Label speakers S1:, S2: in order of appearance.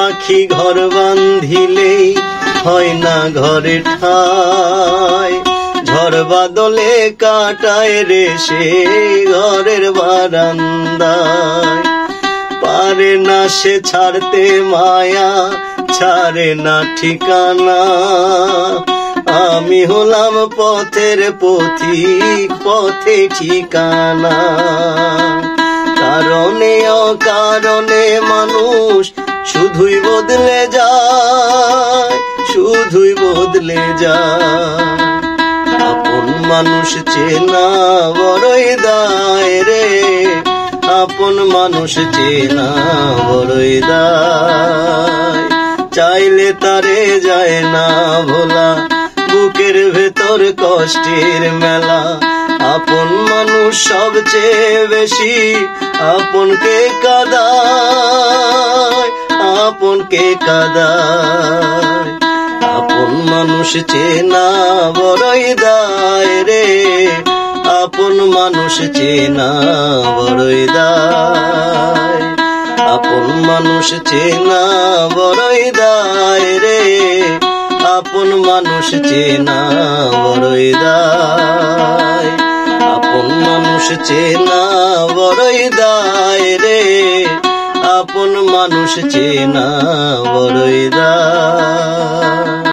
S1: পাখি ঘর বাঁধিলেই হয় না ঘরে ঠাই, ঝড় বাদলে কাটায় রে সে ঘরের বারান্দায়। পারে না সে ছাড়তে মায়া, ছাড়ে না ঠিকানা, আমি হলাম পথের পথিক, পথে ঠিকানা। কারণে অকারণে মানুষ শুধুই বদলে যায়, শুধুই বদলে যায়। আপন মানুষ চেনা বড়ই দায় রে, আপন মানুষ চেনা বড়ই দায়। চাইলে তারে যায় না ভোলা, বুকের ভেতর কষ্টের মেলা। আপন মানুষ সবচেয়ে বেশি আপনকে কাঁদায়, আপনকে কাঁদায়। আপন মানুষ চেনা বড়ই দায় রে, আপন মানুষ চেনা বড়ই দায়। আপন মানুষ চেনা বড়ই দায় রে, আপন মানুষ চেনা বড়ই দায়। আপন মানুষ চেনা বড়ই দায় রে, আপন মানুষ চেনা বড়ই দায়।